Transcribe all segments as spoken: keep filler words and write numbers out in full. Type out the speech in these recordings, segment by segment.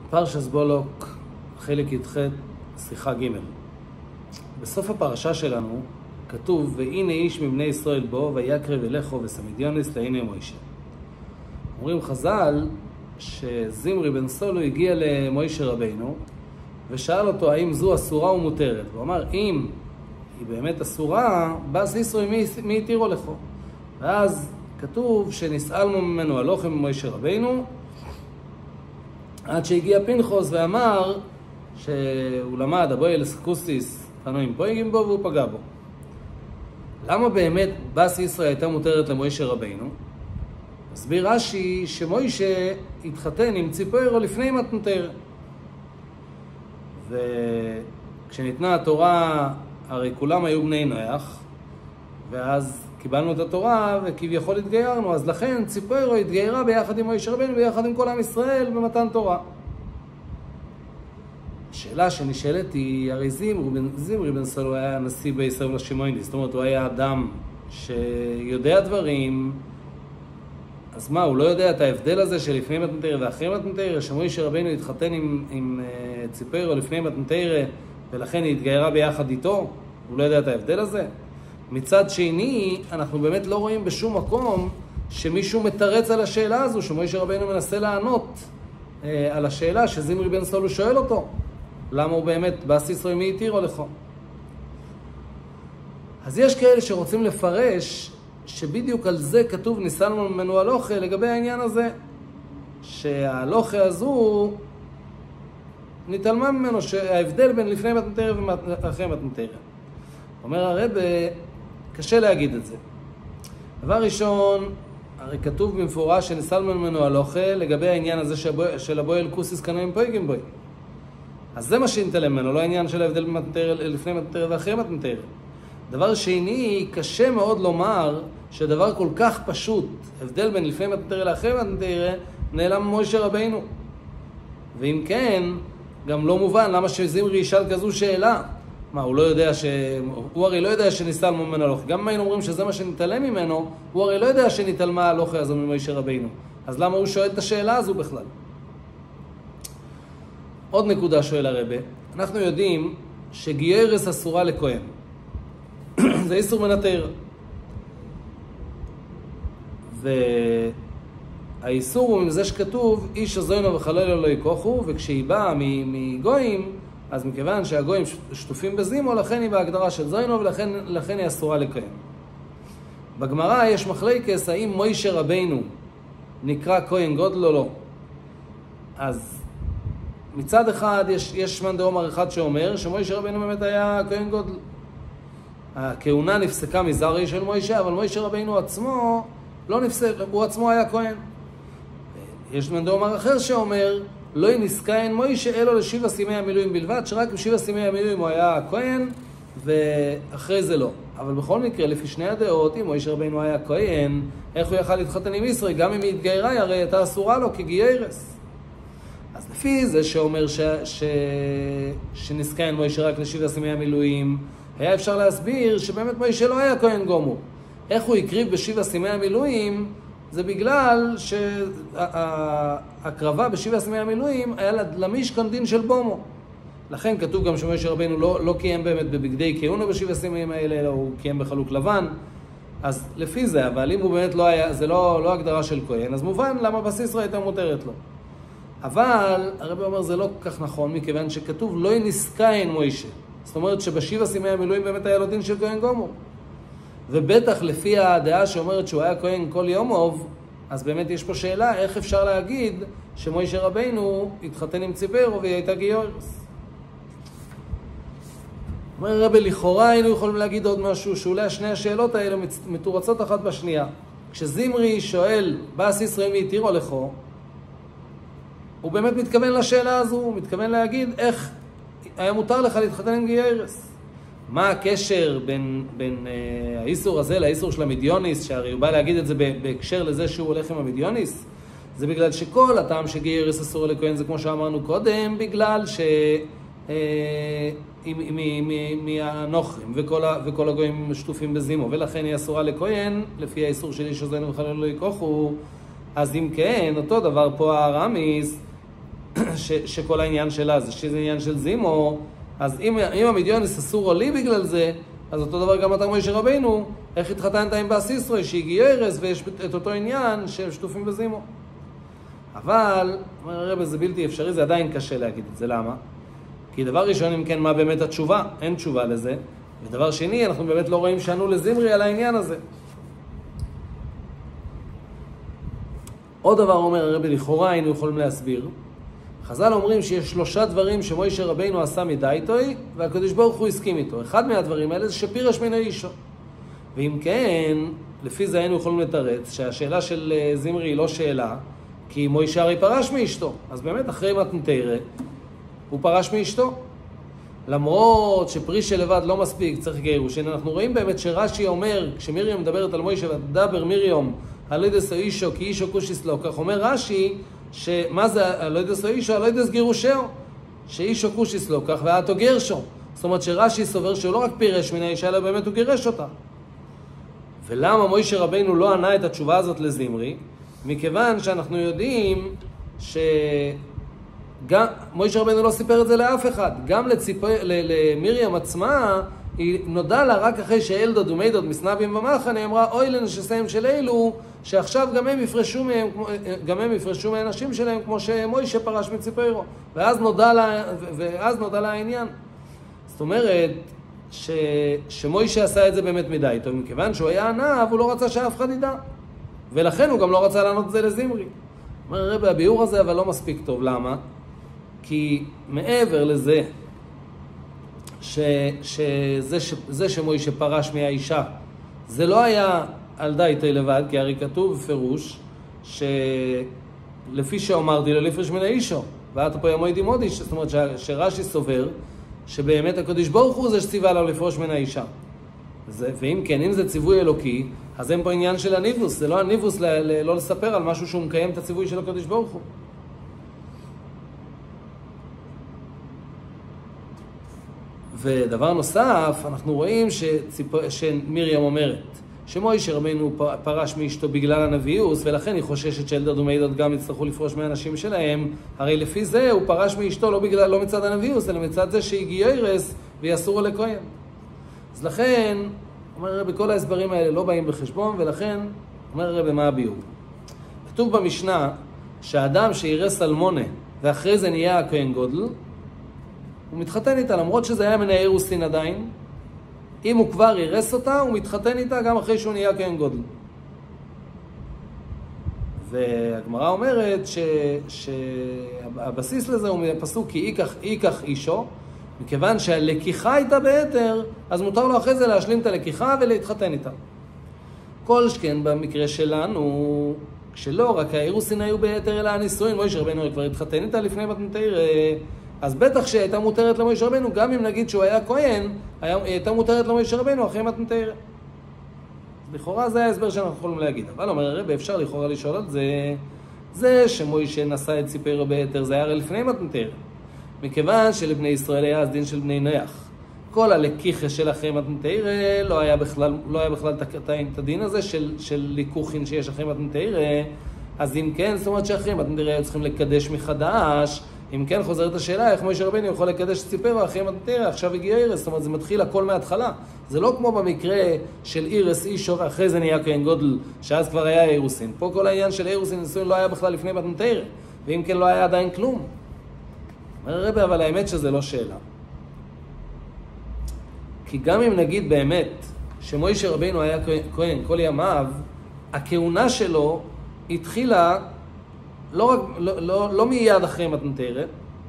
פרשת בולוק, חלק י"ח, שיחה ג'. בסוף הפרשה שלנו כתוב, והנה איש מבני ישראל בו, ויקרב אליכו וסמידיוניס להנה מוישה. אומרים חז"ל שזמרי בן סולו הגיע למוישה רבינו, ושאל אותו האם זו אסורה ומותרת. הוא אמר, אם היא באמת אסורה, בס ישראל מי, מי יתירו לכו. ואז כתוב שנסעל ממנו הלוחם ממוישה רבינו, עד שהגיע פנחס ואמר שהוא למד הבוי אלסקוסיס פנויים פויגים בו והוא פגע בו. למה באמת בס ישראל הייתה מותרת למוישה רבינו? מסביר רש"י שמוישה התחתן עם ציפורו לפני מתנתר. וכשניתנה התורה הרי כולם היו בני נוח, ואז קיבלנו את התורה וכביכול התגיירנו, אז לכן ציפורו התגיירה ביחד עם מוישה רבינו ביחד עם כל עם ישראל במתן תורה. השאלה שנשאלת היא, הרי זמרי, זמרי בן סולו היה נשיא בישראל לשימויניס, זאת אומרת הוא היה אדם שיודע דברים, אז מה, הוא לא יודע את ההבדל הזה שלפני מתנתר ואחרי מתנתר, שמוישה רבינו התחתן עם, עם uh, ציפורו לפני מתנתר ולכן היא התגיירה ביחד איתו? הוא לא יודע את ההבדל הזה? מצד שני, אנחנו באמת לא רואים בשום מקום שמישהו מתרץ על השאלה הזו, שמוישה רבינו מנסה לענות אה, על השאלה שזמרי בן סולו שואל אותו. למה הוא באמת, בס ישראל מי יתירו לכו? אז יש כאלה שרוצים לפרש שבדיוק על זה כתוב ניסל ממנו הלוכה לגבי העניין הזה, שההלוכה הזו נתעלמה ממנו, שההבדל בין לפני מתנתר ואחרי מתנתר. אומר הרב, קשה להגיד את זה. דבר ראשון, הרי כתוב במפורש שניסל ממנו הלוכה לגבי העניין הזה של הבוי אל כוסיס קנאים פויגים בוי. אז זה מה שנתעלם ממנו, לא העניין של ההבדל לפני מתנתר ואחרי מתנתר. דבר שני, קשה מאוד לומר שדבר כל כך פשוט, הבדל בין לפני מתנתר לאחרי מתנתר, נעלם מוישה רבינו. ואם כן, גם לא מובן למה שזמרי ישאל כזו שאלה. מה, הוא לא יודע ש... הוא הרי לא יודע שניסל ממנו הלוכה. גם אם היינו אומרים שזה מה שנתעלם ממנו, הוא הרי לא יודע שנתעלמה הלוכה הזו ממוישה רבינו. אז למה הוא שואל את השאלה הזו בכלל? עוד נקודה שואל הרבה. אנחנו יודעים שגיירס אסורה לכהן. זה איסור מנתר. והאיסור הוא מזה שכתוב, איש הזוינו וחלל לא יקוחו, וכשהיא באה מגויים, אז מכיוון שהגויים שטופים בזימו, לכן היא בהגדרה של זוינו, ולכן לכן היא אסורה לכהן. בגמרא יש מחלוקת, האם מוישה רבינו נקרא כהן גודל או לא. אז מצד אחד יש, יש מאן דאמר אחד שאומר שמוישה רבינו באמת היה כהן גודל. הכהונה נפסקה מזרעי של מוישה, אבל מוישה רבינו עצמו לא נפסק, הוא עצמו היה כהן. יש מאן דאמר אחר שאומר, לא נסכהן מוישה אלו לשבע סימי המילואים בלבד, שרק בשבע סימי המילואים הוא היה כהן, ואחרי זה לא. אבל בכל מקרה, לפי שני הדעות, אם מוישה רבינו היה כהן, איך הוא יכל להתחתן עם ישראל? גם אם היא התגיירה, הרי הייתה אסורה לו כגיירס. אז לפי זה שאומר ש... ש... שנסכהן מוישה רק לשבע סימי המילואים, היה אפשר להסביר שבאמת מוישה לא היה כהן גמור. איך הוא הקריב בשבע סימי המילואים? זה בגלל שהקרבה בשבע סימי המילואים היה למשכן דין של בומו. לכן כתוב גם שמוישה רבינו לא, לא קיים באמת בבגדי כהונה בשבע סימים האלה, אלא הוא קיים בחלוק לבן. אז לפי זה, אבל אם הוא באמת לא היה, זה לא, לא הגדרה של כהן, אז מובן למה בס ישראל הייתה מותרת לו. אבל הרב אומר זה לא כל כך נכון, מכיוון שכתוב לא נסכהן מוישה. זאת אומרת שבשבע סימי המילואים באמת היה לו דין של כהן גמור. ובטח לפי הדעה שאומרת שהוא היה כהן כל יומוב, אז באמת יש פה שאלה איך אפשר להגיד שמוישה רבינו התחתן עם ציפורו והיא הייתה גיורס. אומר הרבי, לכאורה היינו יכולים להגיד עוד משהו, שאולי שני השאלות האלה מתורצות אחת בשנייה. כשזמרי שואל, בס ישראל מי יתירו לכו, הוא באמת מתכוון לשאלה הזו, הוא מתכוון להגיד איך היה מותר לך להתחתן עם גיורס. מה הקשר בין, בין אה, האיסור הזה לאיסור של המדיוניס, שהרי הוא בא להגיד את זה בהקשר לזה שהוא הולך עם המדיוניס? זה בגלל שכל הטעם שגיירס אסור לכהן, זה כמו שאמרנו קודם, בגלל ש... אה, מהנוכרים וכל, וכל הגויים שטופים בזימו, ולכן היא אסורה לכהן, לפי האיסור של איש הזוינו וחלל לא יקוחו. אז אם כן, אותו דבר פה הרמיס, ש, שכל העניין שלה זה שזה עניין של זימו, אז אם, אם המדיונס אסור לי בגלל זה, אז אותו דבר גם אתה מוישה רבינו, איך התחתנת עם באס ישראל שהגיע ארז ויש את אותו עניין שהם שטופים בזימו. אבל, אומר הרב, זה בלתי אפשרי, זה עדיין קשה להגיד את זה, למה? כי דבר ראשון, אם כן, מה באמת התשובה? אין תשובה לזה. ודבר שני, אנחנו באמת לא רואים שענו לזמרי על העניין הזה. עוד דבר אומר הרב, לכאורה היינו יכולים להסביר. חז"ל אומרים שיש שלושה דברים שמוישה רבינו עשה מדייתוי, והקדוש ברוך הוא הסכים איתו. אחד מהדברים האלה זה שפירש מן האישו. ואם כן, לפי זה היינו יכולים לתרץ שהשאלה של זמרי היא לא שאלה, כי מוישה הרי פרש מאשתו. אז באמת אחרי מתנתרא, הוא פרש מאשתו. למרות שפריש לבד לא מספיק, צריך גירושין. אנחנו רואים באמת שרש"י אומר, כשמרים מדברת על מוישה ותדבר מרים, הלוידס או אישו כי אישו קושיס לו, כך אומר רש"י, שמה זה הלוידס או אישו? הלוידס גירושהו, שאישו קושיס לו, כך ואתו גרשו. זאת אומרת שרש"י סובר שהוא לא רק פירש מן האישה, אלא באמת הוא גירש אותה. ולמה מוישה רבינו לא ענה את התשובה הזאת לזמרי? מכיוון שאנחנו יודעים שגם מוישה רבינו לא סיפר את זה לאף אחד. גם לציפ... למרים עצמה, היא נודע לה רק אחרי שאלדוד ומיידוד מסנבים במחנה, אמרה אוי לנשסיהם של אלו, שעכשיו גם הם יפרשו מהם, גם הם יפרשו מהנשים שלהם, כמו שמוישה פרש מציפורו. ואז נודע לה, ואז נודע לה העניין. זאת אומרת, ש... שמוישה עשה את זה באמת מדי טוב, מכיוון שהוא היה ענה, והוא לא רצה שאף אחד ידע. ולכן הוא גם לא רצה לענות את זה לזמרי. אומר הרב, הביאור הזה אבל לא מספיק טוב. למה? כי מעבר לזה, ש... שזה ש... זה שמוישה פרש מהאישה, זה לא היה על דייטי לבד, כי הרי כתוב בפירוש, שלפי שאומרתי לו לפרש מן האישו, ואתה פה ימוי דימודי, זאת אומרת שרש"י סובר, שבאמת הקדוש ברוך הוא זה שציווה לו לפרוש מן האישה. זה, ואם כן, אם זה ציווי אלוקי, אז אין פה עניין של הניבוס, זה לא הניבוס ל, ל, לא לספר על משהו שהוא מקיים את הציווי של הקדוש ברוך הוא. ודבר נוסף, אנחנו רואים שציפ... שמרים אומרת, שמוישה רבינו פרש מאשתו בגלל הנביאוס, ולכן היא חוששת שאלדד ומיידוד גם יצטרכו לפרוש מהאנשים שלהם. הרי לפי זה הוא פרש מאשתו לא, בגלל, לא מצד הנביאוס, אלא מצד זה שהגיע ארס ויסורו לכהן. אז לכן, אומר הרב, כל ההסברים האלה לא באים בחשבון, ולכן, אומר הרב, מה הביאור? כתוב במשנה שהאדם שירס אלמונה ואחרי זה נהיה הכהן גודל, הוא מתחתן איתה, למרות שזה היה מן האירוסין עדיין. אם הוא כבר ירס אותה, הוא מתחתן איתה גם אחרי שהוא נהיה כהן גודל. והגמרא אומרת ש... שהבסיס לזה הוא פסוק כי איקח, איקח אישו, מכיוון שהלקיחה הייתה ביתר, אז מותר לו אחרי זה להשלים את הלקיחה ולהתחתן איתה. כל שכן במקרה שלנו, כשלא רק האירוסין היו ביתר אלא הנישואין, מוישה רבינו כבר התחתן איתה לפני מתנתרא, אז בטח שהייתה מותרת למוישה רבינו, גם אם נגיד שהוא היה כהן, היא הייתה מותרת למוישה רבינו אחרי מתנתרא. לכאורה זה ההסבר שאנחנו יכולים להגיד. אבל אומר הרב, אפשר לכאורה לשאול על זה, זה שמוישה נשא את ציפורו ביתר, זה היה הרי לפני מתנתרא. מכיוון שלבני ישראל היה אז דין של בני נח. כל הלקיחה של אחרי מתנתרא לא היה בכלל, לא היה בכלל את הדין הזה של, של ליקוחין שיש אחרי מתנתרא. אז אם כן, זאת אומרת שאחרי מתנתרא היו צריכים לקדש מחדש. אם כן, חוזרת השאלה, איך מוישה רבינו יכול לקדש ציפורו אחרי מתנתרא, עכשיו הגיע אירס, זאת אומרת, זה מתחיל הכל מההתחלה. זה לא כמו במקרה של אירס אישו, ואחרי זה נהיה כהן גודל, שאז כבר היה אירוסין. פה כל העניין של אירוסין נישואין לא היה בכלל לפני מתנתרא, ואם כן לא היה עדיין כלום. אומר הרב, אבל האמת שזה לא שאלה. כי גם אם נגיד באמת שמוישה רבינו היה כהן כל ימיו, הכהונה שלו התחילה לא, רק, לא, לא, לא מיד אחרי מתנתרא,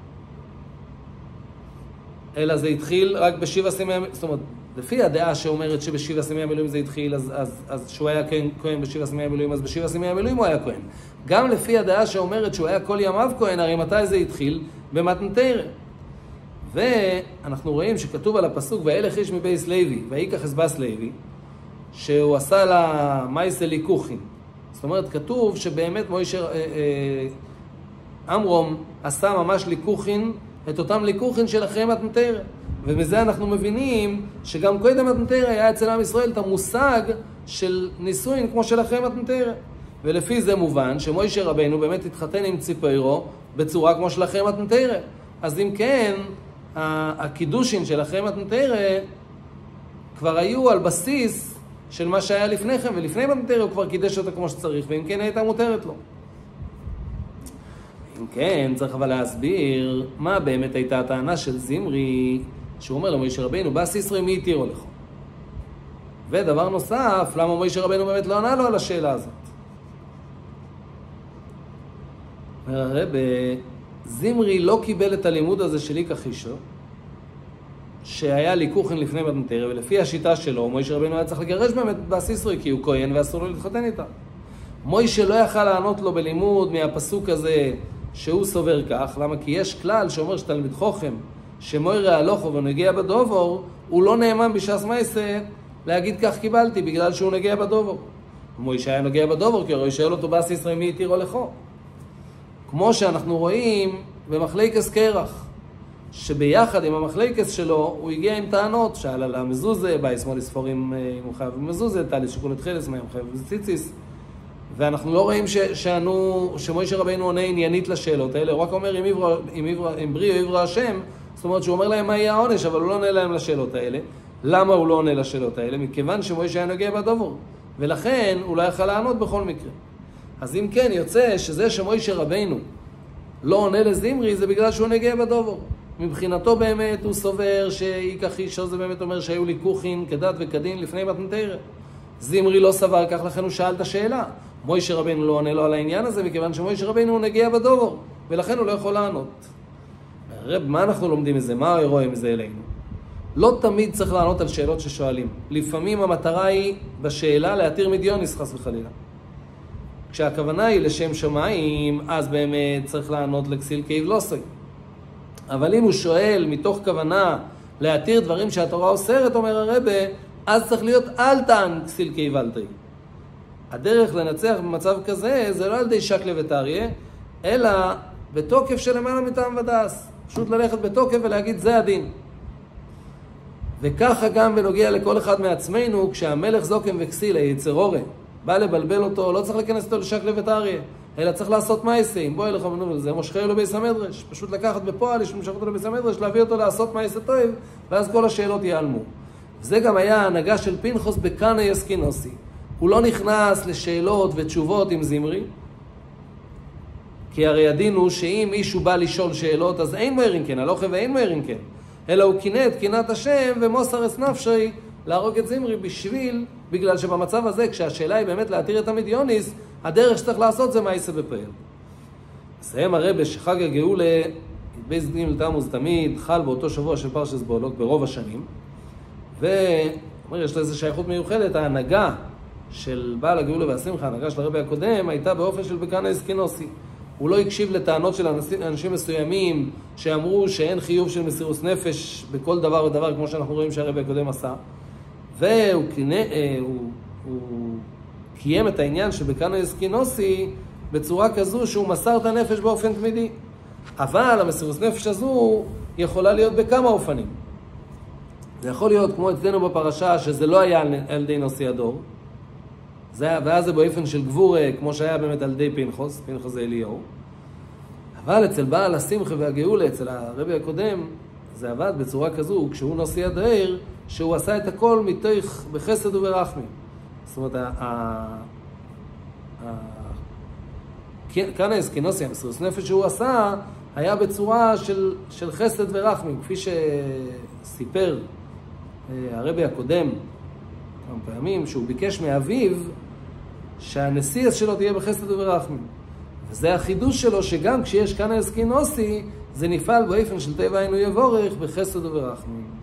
אלא זה התחיל רק בשבע סימי המילואים. זאת אומרת, לפי הדעה שאומרת שבשבע סימי המילואים זה התחיל, אז, אז, אז שהוא היה כהן, כהן בשבע סימי המילואים, אז בשבע סימי המילואים הוא היה כהן. גם לפי הדעה שאומרת שהוא היה כל ימיו כהן, הרי מתי זה התחיל? במתנתרא. ואנחנו רואים שכתוב על הפסוק, וילך איש מבייס לוי, ויקח אסבס לוי, שהוא עשה לה מייסה ליקוחין. זאת אומרת, כתוב שבאמת מוישה, אה, אה, אמרום עשה ממש ליקוחין, את אותם ליקוחין של אחרי מתנתרא. ומזה אנחנו מבינים שגם קודם מתנתרא היה אצל עם ישראל את המושג של נישואין כמו של אחרי מתנתרא. ולפי זה מובן שמוישה רבנו באמת התחתן עם ציפורו בצורה כמו שלכם מתנתרא. אז אם כן, הקידושין שלכם מתנתרא כבר היו על בסיס של מה שהיה לפניכם, ולפני מתנתרא הוא כבר קידש אותה כמו שצריך, ואם כן הייתה מותרת לו. אם כן, צריך אבל להסביר מה באמת הייתה הטענה של זמרי, שהוא אומר למוישה רבנו, בא סיסרא מי התירו לך. ודבר נוסף, למה מוישה רבנו באמת לא ענה לו על השאלה הזאת? אומר הרב, זמרי לא קיבל את הלימוד הזה של איקח אישו, שהיה ליקוחין לפני מתנתרא, ולפי השיטה שלו, מוישה רבנו היה צריך לגרש באמת בסיסרא, כי הוא כהן ואסור לו להתחתן איתה. מוישה לא יכל לענות לו בלימוד מהפסוק הזה שהוא סובר כך, למה? כי יש כלל שאומר שתלמיד חוכם, שמוירא הלוכו ונגיע בדובור, הוא לא נאמן בשעס מייסה להגיד כך קיבלתי, בגלל שהוא נגיע בדובור. מוישה היה נגיע בדובור, כי הרי שואל אותו בסיסרא מי התירו לכו. כמו שאנחנו רואים במחלקס קרח, שביחד עם המחלקס שלו הוא הגיע עם טענות, שאל על המזוזה, בא ישמאל לספורים אם הוא חייב במזוזה, תלי שיקול את חלס, מה אם הוא חייב בציציס, ואנחנו לא רואים שענו, שמוישה רבינו עונה עניינית לשאלות האלה, הוא רק אומר אם, עברה, אם, עברה, אם בריא או עברה השם, זאת אומרת שהוא אומר להם מה יהיה העונש, אבל הוא לא עונה להם לשאלות האלה. למה הוא לא עונה לשאלות האלה? מכיוון שמוישה היה נוגע בדובור, ולכן הוא לא יכל לענות בכל מקרה. אז אם כן, יוצא שזה שמוישה רבינו לא עונה לזמרי, זה בגלל שהוא נגע בדובור. מבחינתו באמת הוא סובר שאיקח אישו זה באמת אומר שהיו ליקוחין כדת וכדין לפני מתנתרא. זמרי לא סבר כך, לכן הוא שאל את השאלה. מוישה רבינו לא עונה לו על העניין הזה, מכיוון שמוישה רבינו הוא נגע בדובור, ולכן הוא לא יכול לענות. רב, מה אנחנו לומדים מזה? מה רואה מזה אלינו? לא תמיד צריך לענות על שאלות ששואלים. לפעמים המטרה היא בשאלה להתיר מדיוניס חס וחלילה. כשהכוונה היא לשם שמיים, אז באמת צריך לענות לכסיל כאיב לא סוי. אבל אם הוא שואל מתוך כוונה להתיר דברים שהתורה אוסרת, אומר הרבה, אז צריך להיות אל תען כסיל כאיב אל תהי. הדרך לנצח במצב כזה זה לא על די שקלה ותריה, אלא בתוקף של למעלה מטעם ודעס. פשוט ללכת בתוקף ולהגיד זה הדין. וככה גם בנוגע לכל אחד מעצמנו, כשהמלך זוקם וכסיל, היצר אורה, בא לבלבל אותו, לא צריך להיכנס אותו לשקלה ותריה, אלא צריך לעשות מייסה. אם בוא אליך מנוב, זה מושכה לו בייס המדרש. פשוט לקחת בפועל, יש למשוך אותו לבייס המדרש, להביא אותו לעשות מייסה טוב, ואז כל השאלות ייעלמו. זה גם היה ההנהגה של פנחס בקנאי אסקינוסי. הוא לא נכנס לשאלות ותשובות עם זמרי, כי הרי הדין הוא שאם מישהו בא לשאול שאלות, אז אין מוירין כן, הלוכה ואין מוירין כן. אלא הוא קינה את קינת השם ומוסר את נפשי להרוג את זמרי בשביל, בגלל שבמצב הזה, כשהשאלה היא באמת להתיר את המדיוניס, הדרך שצריך לעשות זה מייסה בפעל. מסיים הרבה שחג הגאולה, בייס ג' תמוז תמיד, חל באותו שבוע של פרשת בולוק ברוב השנים, ואומר, יש לה איזו שייכות מיוחדת, ההנהגה של בעל הגאולה והשמחה, ההנהגה של הרבי הקודם, הייתה באופן של בקנאי אסקינוסי. הוא לא הקשיב לטענות של אנשים, אנשים מסוימים שאמרו שאין חיוב של מסירות נפש בכל דבר ודבר, כמו שאנחנו רואים שהרבי הקודם עשה. והוא קינה, הוא, הוא קיים את העניין שבקנאי אסקינוסי בצורה כזו שהוא מסר את הנפש באופן תמידי. אבל המסירות נפש הזו יכולה להיות בכמה אופנים. זה יכול להיות כמו אצלנו בפרשה שזה לא היה על ידי נושא הדור, זה, ואז זה באופן של גבור, כמו שהיה באמת על ידי פנחס, פנחס זה אליהו. אבל אצל בעל השמחה והגאולה, אצל הרבי הקודם, זה עבד בצורה כזו, כשהוא נושא הדעיר, שהוא עשה את הכל מתוך בחסד וברחמים. זאת אומרת, כאן האסקינוסי, המסירות נפש שהוא עשה, היה בצורה של, של חסד ורחמים, כפי שסיפר הרבי הקודם, כמה פעמים, שהוא ביקש מאביו שהנסיעה שלו תהיה בחסד וברחמים. וזה החידוש שלו, שגם כשיש כאן האסקינוסי, זה נפעל באופן של טבע היינו יבורך בחסד וברחמים.